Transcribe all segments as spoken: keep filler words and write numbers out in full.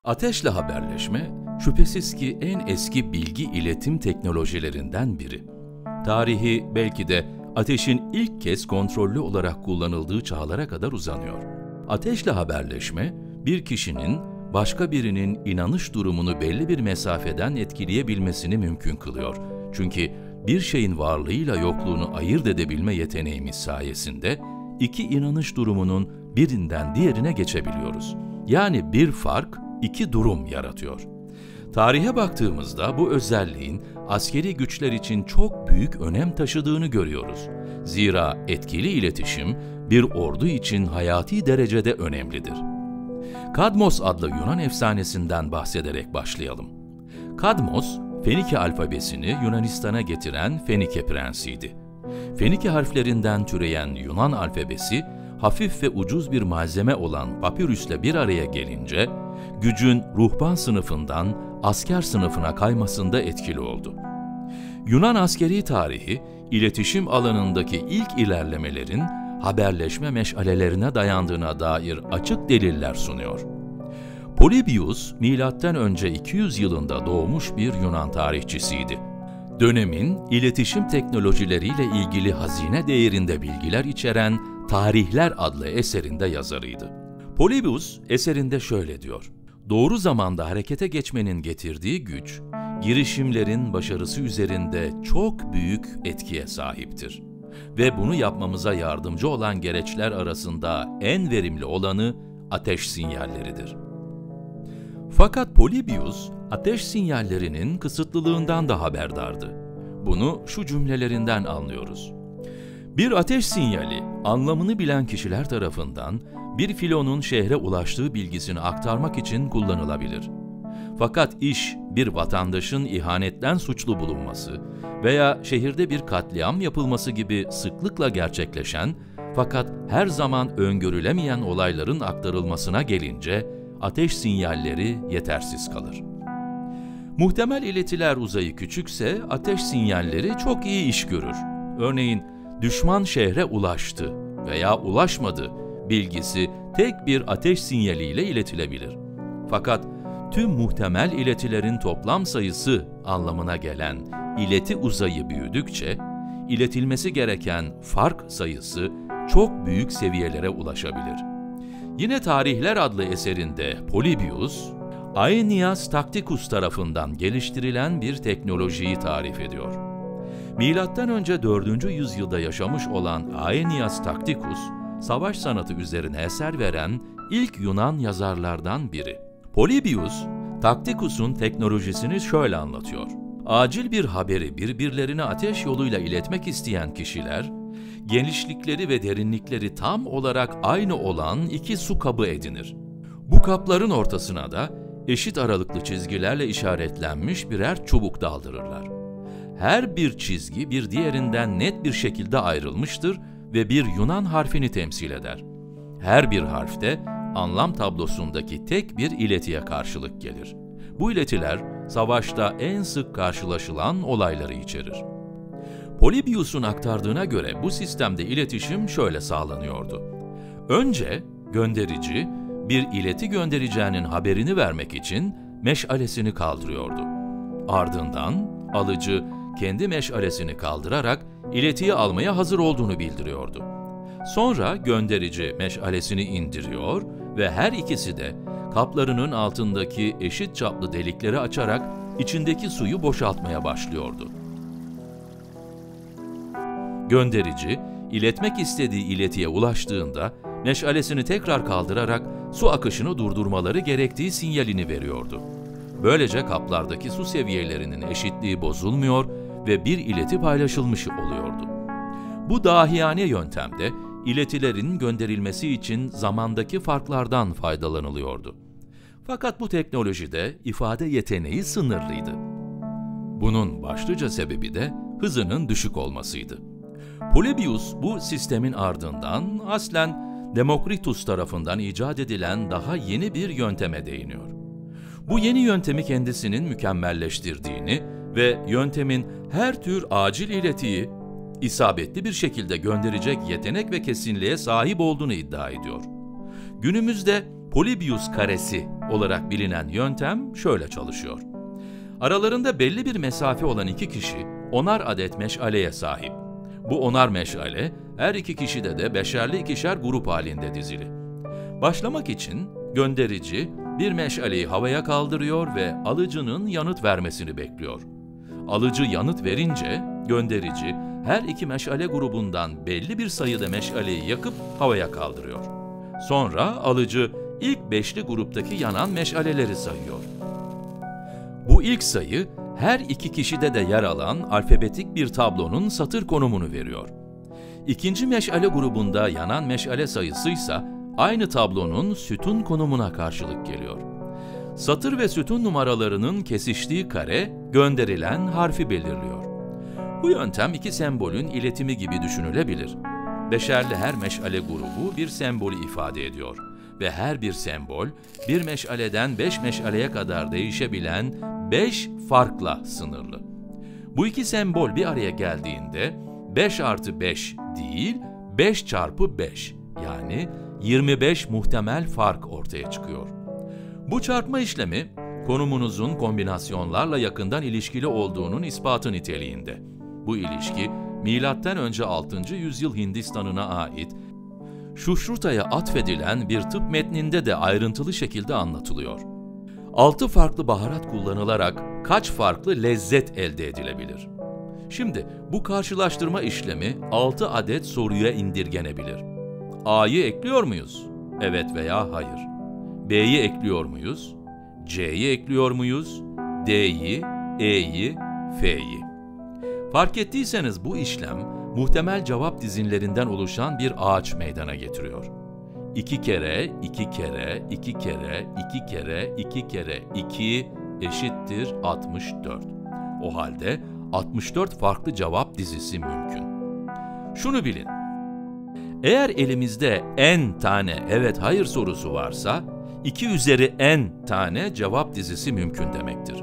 Ateşle haberleşme, şüphesiz ki en eski bilgi iletim teknolojilerinden biri. Tarihi belki de ateşin ilk kez kontrollü olarak kullanıldığı çağlara kadar uzanıyor. Ateşle haberleşme, bir kişinin başka birinin inanış durumunu belli bir mesafeden etkileyebilmesini mümkün kılıyor. Çünkü bir şeyin varlığıyla yokluğunu ayırt edebilme yeteneğimiz sayesinde iki inanış durumunun birinden diğerine geçebiliyoruz. Yani bir fark, iki durum yaratıyor. Tarihe baktığımızda bu özelliğin askeri güçler için çok büyük önem taşıdığını görüyoruz. Zira etkili iletişim bir ordu için hayati derecede önemlidir. Kadmos adlı Yunan efsanesinden bahsederek başlayalım. Kadmos, Fenike alfabesini Yunanistan'a getiren Fenike prensiydi. Fenike harflerinden türeyen Yunan alfabesi, hafif ve ucuz bir malzeme olan papirüsle bir araya gelince, gücün ruhban sınıfından asker sınıfına kaymasında etkili oldu. Yunan askeri tarihi, iletişim alanındaki ilk ilerlemelerin haberleşme meşalelerine dayandığına dair açık deliller sunuyor. Polybius, milattan önce iki yüz yılında doğmuş bir Yunan tarihçisiydi. Dönemin iletişim teknolojileriyle ilgili hazine değerinde bilgiler içeren Tarihler adlı eserinde yazarıydı. Polybius eserinde şöyle diyor: "Doğru zamanda harekete geçmenin getirdiği güç, girişimlerin başarısı üzerinde çok büyük etkiye sahiptir. Ve bunu yapmamıza yardımcı olan gereçler arasında en verimli olanı ateş sinyalleridir." Fakat Polybius, ateş sinyallerinin kısıtlılığından da haberdardı. Bunu şu cümlelerinden anlıyoruz. Bir ateş sinyali, anlamını bilen kişiler tarafından bir filonun şehre ulaştığı bilgisini aktarmak için kullanılabilir. Fakat iş, bir vatandaşın ihanetten suçlu bulunması veya şehirde bir katliam yapılması gibi sıklıkla gerçekleşen fakat her zaman öngörülemeyen olayların aktarılmasına gelince, ateş sinyalleri yetersiz kalır. Muhtemel iletiler uzayı küçükse ateş sinyalleri çok iyi iş görür. Örneğin, düşman şehre ulaştı veya ulaşmadı bilgisi tek bir ateş sinyaliyle iletilebilir. Fakat tüm muhtemel iletilerin toplam sayısı anlamına gelen ileti uzayı büyüdükçe, iletilmesi gereken fark sayısı çok büyük seviyelere ulaşabilir. Yine Tarihler adlı eserinde Polybius, Aeneas Tacticus tarafından geliştirilen bir teknolojiyi tarif ediyor. Milattan önce dördüncü yüzyılda yaşamış olan Aeneas Tacticus, savaş sanatı üzerine eser veren ilk Yunan yazarlardan biri. Polybius, Tacticus'un teknolojisini şöyle anlatıyor: "Acil bir haberi birbirlerine ateş yoluyla iletmek isteyen kişiler, genişlikleri ve derinlikleri tam olarak aynı olan iki su kabı edinir. Bu kapların ortasına da eşit aralıklı çizgilerle işaretlenmiş birer çubuk daldırırlar. Her bir çizgi bir diğerinden net bir şekilde ayrılmıştır ve bir Yunan harfini temsil eder. Her bir harf de anlam tablosundaki tek bir iletiye karşılık gelir. Bu iletiler savaşta en sık karşılaşılan olayları içerir." Polybius'un aktardığına göre bu sistemde iletişim şöyle sağlanıyordu. Önce gönderici, bir ileti göndereceğinin haberini vermek için meşalesini kaldırıyordu. Ardından alıcı kendi meşalesini kaldırarak iletiyi almaya hazır olduğunu bildiriyordu. Sonra gönderici meşalesini indiriyor ve her ikisi de kaplarının altındaki eşit çaplı delikleri açarak içindeki suyu boşaltmaya başlıyordu. Gönderici, iletmek istediği iletiye ulaştığında meşalesini tekrar kaldırarak su akışını durdurmaları gerektiği sinyalini veriyordu. Böylece kaplardaki su seviyelerinin eşitliği bozulmuyor ve bir ileti paylaşılmış oluyordu. Bu dahiyane yöntemde iletilerin gönderilmesi için zamandaki farklardan faydalanılıyordu. Fakat bu teknolojide ifade yeteneği sınırlıydı. Bunun başlıca sebebi de hızının düşük olmasıydı. Polybius bu sistemin ardından aslen Demokritus tarafından icat edilen daha yeni bir yönteme değiniyor. Bu yeni yöntemi kendisinin mükemmelleştirdiğini ve yöntemin her tür acil iletiyi isabetli bir şekilde gönderecek yetenek ve kesinliğe sahip olduğunu iddia ediyor. Günümüzde Polybius karesi olarak bilinen yöntem şöyle çalışıyor. Aralarında belli bir mesafe olan iki kişi onar adet meşaleye sahip. Bu onar meşale her iki kişide de beşerli ikişer grup halinde dizili. Başlamak için gönderici bir meşaleyi havaya kaldırıyor ve alıcının yanıt vermesini bekliyor. Alıcı yanıt verince gönderici her iki meşale grubundan belli bir sayıda meşaleyi yakıp havaya kaldırıyor. Sonra alıcı ilk beşli gruptaki yanan meşaleleri sayıyor. Bu ilk sayı her iki kişide de yer alan alfabetik bir tablonun satır konumunu veriyor. İkinci meşale grubunda yanan meşale sayısı ise aynı tablonun sütun konumuna karşılık geliyor. Satır ve sütun numaralarının kesiştiği kare gönderilen harfi belirliyor. Bu yöntem iki sembolün iletimi gibi düşünülebilir. Beşerli her meşale grubu bir sembolü ifade ediyor ve her bir sembol bir meşaleden beş meşaleye kadar değişebilen beş farkla sınırlı. Bu iki sembol bir araya geldiğinde beş artı beş değil, beş çarpı beş yani yirmi beş muhtemel fark ortaya çıkıyor. Bu çarpma işlemi konumunuzun kombinasyonlarla yakından ilişkili olduğunun ispatı niteliğinde. Bu ilişki milattan önce altıncı yüzyıl Hindistan'ına ait Şuşruta'ya atfedilen bir tıp metninde de ayrıntılı şekilde anlatılıyor. Altı farklı baharat kullanılarak kaç farklı lezzet elde edilebilir? Şimdi bu karşılaştırma işlemi altı adet soruya indirgenebilir. A'yı ekliyor muyuz? Evet veya hayır. B'yi ekliyor muyuz? C'yi ekliyor muyuz? D'yi, E'yi, F'yi. Fark ettiyseniz bu işlem muhtemel cevap dizinlerinden oluşan bir ağaç meydana getiriyor. İki kere, iki kere, iki kere, iki kere, iki kere, iki eşittir altmış dört. O halde altmış dört farklı cevap dizisi mümkün. Şunu bilin, eğer elimizde n tane evet hayır sorusu varsa, iki üzeri n tane cevap dizisi mümkün demektir.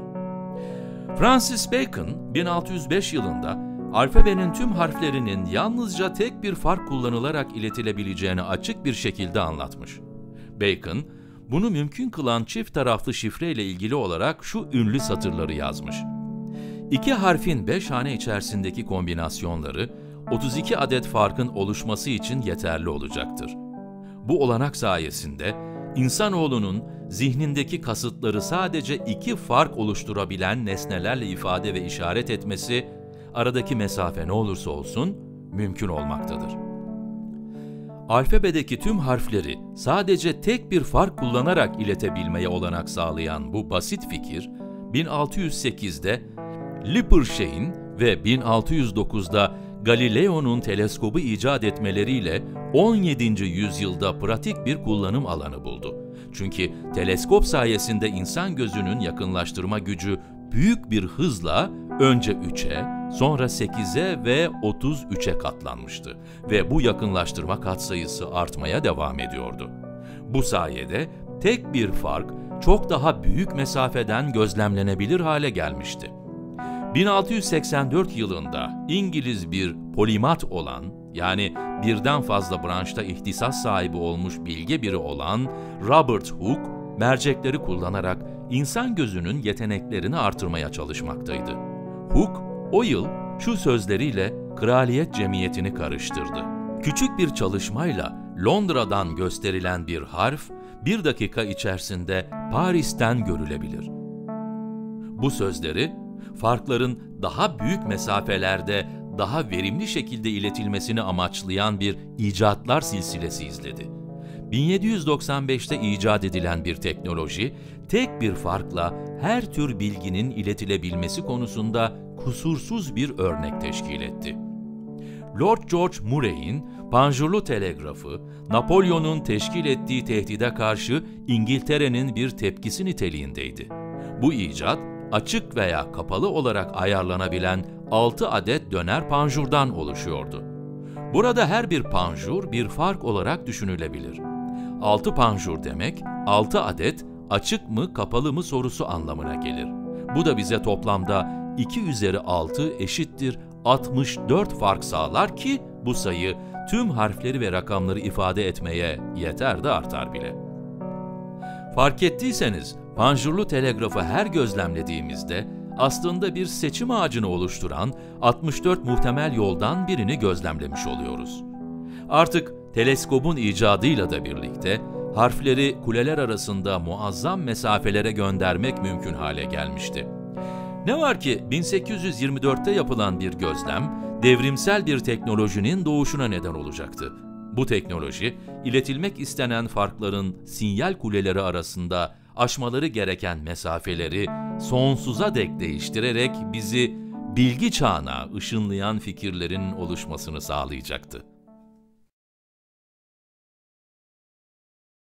Francis Bacon, bin altı yüz beş yılında alfabenin tüm harflerinin yalnızca tek bir fark kullanılarak iletilebileceğini açık bir şekilde anlatmış. Bacon, bunu mümkün kılan çift taraflı şifre ile ilgili olarak şu ünlü satırları yazmış. İki harfin beş hane içerisindeki kombinasyonları, otuz iki adet farkın oluşması için yeterli olacaktır. Bu olanak sayesinde, insanoğlunun zihnindeki kasıtları sadece iki fark oluşturabilen nesnelerle ifade ve işaret etmesi, aradaki mesafe ne olursa olsun, mümkün olmaktadır. Alfabedeki tüm harfleri sadece tek bir fark kullanarak iletebilmeye olanak sağlayan bu basit fikir, bin altı yüz sekizde Lippershey'in ve bin altı yüz dokuzda Galileo'nun teleskobu icat etmeleriyle on yedinci yüzyılda pratik bir kullanım alanı buldu. Çünkü teleskop sayesinde insan gözünün yakınlaştırma gücü büyük bir hızla önce üçe, sonra sekize ve otuz üçe katlanmıştı ve bu yakınlaştırma katsayısı artmaya devam ediyordu. Bu sayede tek bir fark çok daha büyük mesafeden gözlemlenebilir hale gelmişti. bin altı yüz seksen dört yılında İngiliz bir polimat olan, yani birden fazla branşta ihtisas sahibi olmuş bilge biri olan Robert Hooke, mercekleri kullanarak insan gözünün yeteneklerini artırmaya çalışmaktaydı. Hooke, o yıl şu sözleriyle kraliyet cemiyetini karıştırdı. Küçük bir çalışmayla Londra'dan gösterilen bir harf, bir dakika içerisinde Paris'ten görülebilir. Bu sözleri, farkların daha büyük mesafelerde daha verimli şekilde iletilmesini amaçlayan bir icatlar silsilesi izledi. bin yedi yüz doksan beşte icat edilen bir teknoloji, tek bir farkla her tür bilginin iletilebilmesi konusunda kusursuz bir örnek teşkil etti. Lord George Murray'in panjurlu telegrafı, Napolyon'un teşkil ettiği tehdide karşı İngiltere'nin bir tepkisi niteliğindeydi. Bu icat, açık veya kapalı olarak ayarlanabilen altı adet döner panjurdan oluşuyordu. Burada her bir panjur bir fark olarak düşünülebilir. altı panjur demek, altı adet açık mı kapalı mı sorusu anlamına gelir. Bu da bize toplamda iki üzeri altı eşittir altmış dört fark sağlar ki bu sayı tüm harfleri ve rakamları ifade etmeye yeter de artar bile. Fark ettiyseniz, panjurlu telegrafı her gözlemlediğimizde aslında bir seçim ağacını oluşturan altmış dört muhtemel yoldan birini gözlemlemiş oluyoruz. Artık teleskobun icadıyla da birlikte harfleri kuleler arasında muazzam mesafelere göndermek mümkün hale gelmişti. Ne var ki bin sekiz yüz yirmi dörtte yapılan bir gözlem, devrimsel bir teknolojinin doğuşuna neden olacaktı. Bu teknoloji, iletilmek istenen farkların sinyal kuleleri arasında aşmaları gereken mesafeleri sonsuza dek değiştirerek bizi bilgi çağına ışınlayan fikirlerin oluşmasını sağlayacaktı.